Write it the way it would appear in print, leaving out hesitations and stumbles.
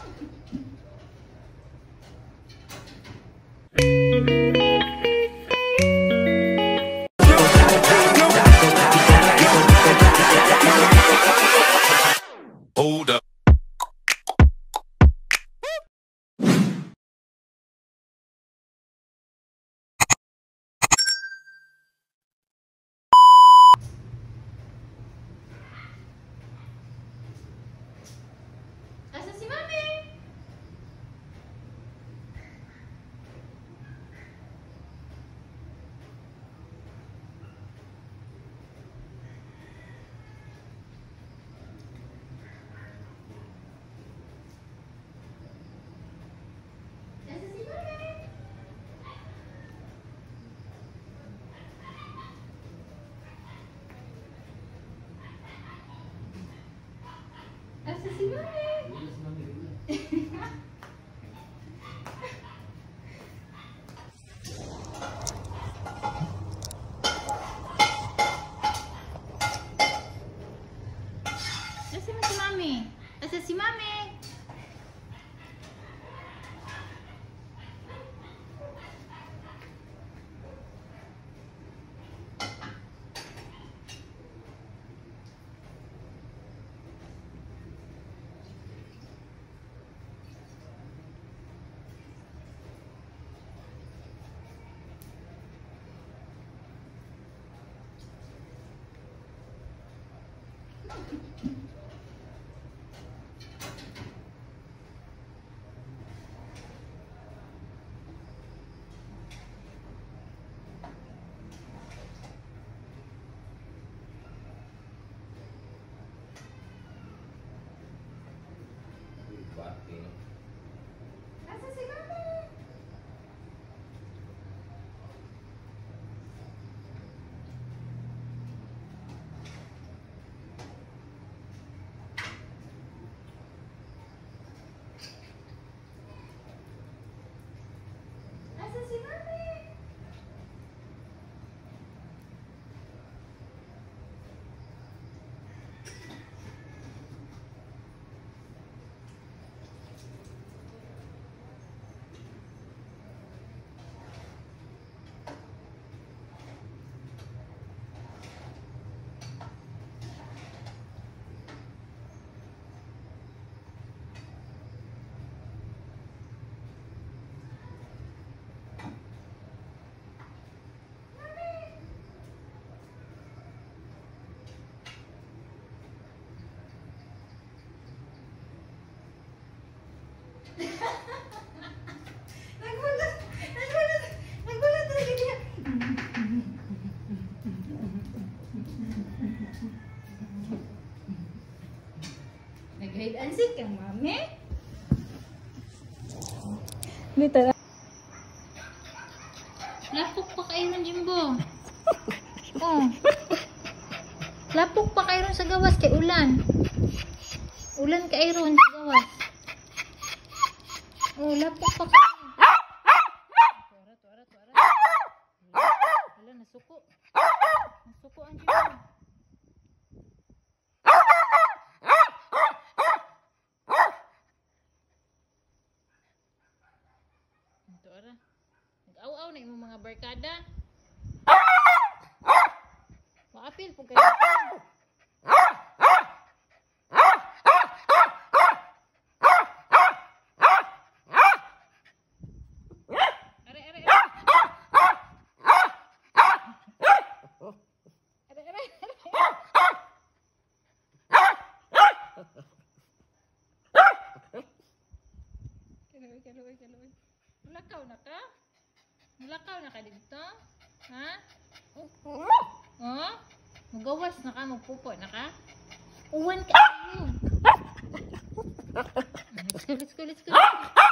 Hold up. Asan si Mami? Asa si Mami? Asa mo si Mami? Asa si Mami? Asa si Mami? Asa si Mami? Nagulat talaga niya. Nag-hide and seek kang Mami. Literal. Lapok pa kayo ng Jimbo. Oh. Lapok pa kayo sa gawas kay ulan. Ulan kay ron sa gawas. Oh, lapok pa kayo. Tuara. Wala, nasuko. Nasuko ang Jimbo. Tuara. Nag-aw-aw na yung mga barkada. Maapil po kayo. Kaloy. Mulakaw na ka dito? Ha? Oh? Magawas na ka, magpupo na ka? Uwan ka. Let's go.